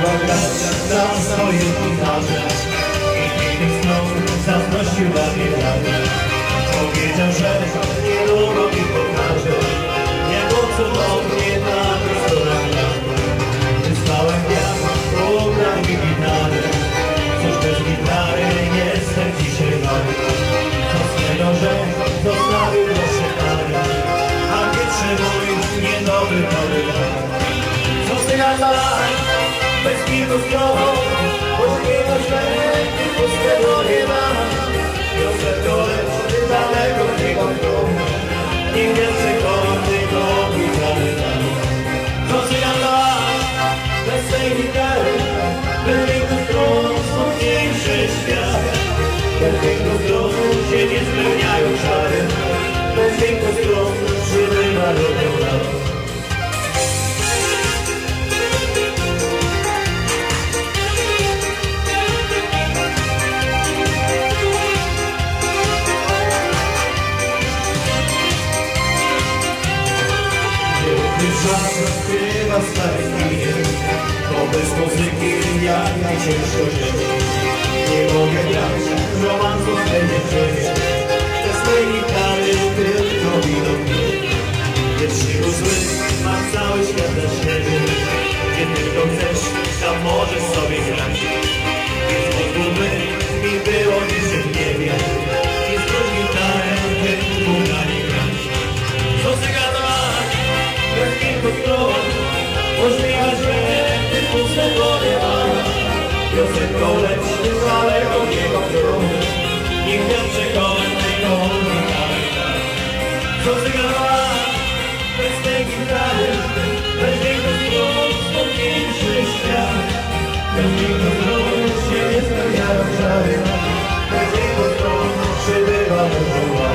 lubiła grać na swojej gitarze i pięknych stron zazdrościł dla mnie wiary. Powiedział, że niedługo mi pokaże, jak cudownie na prostorach lat. Wysłałem wiatr, ugrał mi gitarę, cóż bez gitary jestem dzisiaj wart. Co z tego, że zostawił proszę kary, a wietrze mój niedoby porywa. Co z tego lat, bez kilku stron, polskiego śmierci pustego nie ma. Piosenkowe, daleko tego domu, nie więcej kolornego gitary dam. Co z tego lat, bez tej gitary, bez kilku stron, smutniejszy świat. Bez kilku stron się nie spełniają czary, bez kilku stron przybywa robią lat. Czas rozkrywa stare chwile, bo bez muzyki jak mi ciężko żyć. Nie mogę grać romansu w tej dziewczynie, bez tej gitary tylko widok mnie. Wietrzyku zły, mam cały świat na śnieży, gdzie tylko chcesz, tam możesz sobie grać. Więc pozwólmy mi było niczym w niebie i skróć gitarę, tylko na nie grać. Co cygadować? Bez kilku stron, możliwe, że ty pustego nie ma. Piosenką lecz daleko niego stron, nikt nie przekonać tego gitary. Co cygadować? Bez tej gitary, bez kilku stron, smutniejszy świat. Bez kilku stron się nie spełniają czary, bez kilku stron przybywa do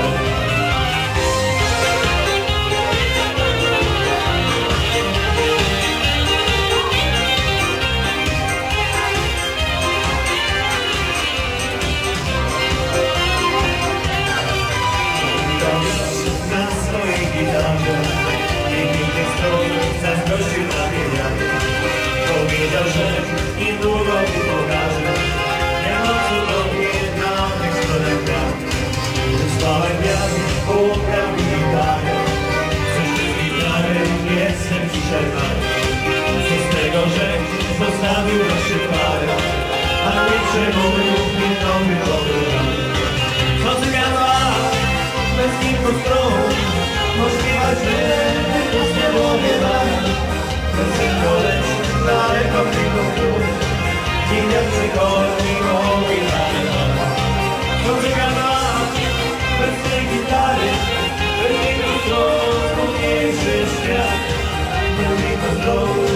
zazdrościł dla mnie wiary. Powiedział, że niedługo mi pokaże, jak cudownie na tych stronach gram. Wysłałem wiatr, ugrał mi gitarę, coś bez gitary jestem dzisiaj wart. Co z tego, że zostawił nasze parę, a nie przemówił mi nowy pobyt. Co cyganła bez kilku stron, możliwe, że pustego nie ma. Piosenko lecz daleko tylko wróć, nikt nie przychodzi o gitary. Co cygana bez tej gitary, bez kilku stron, smutniejszy świat. Bez kilku stron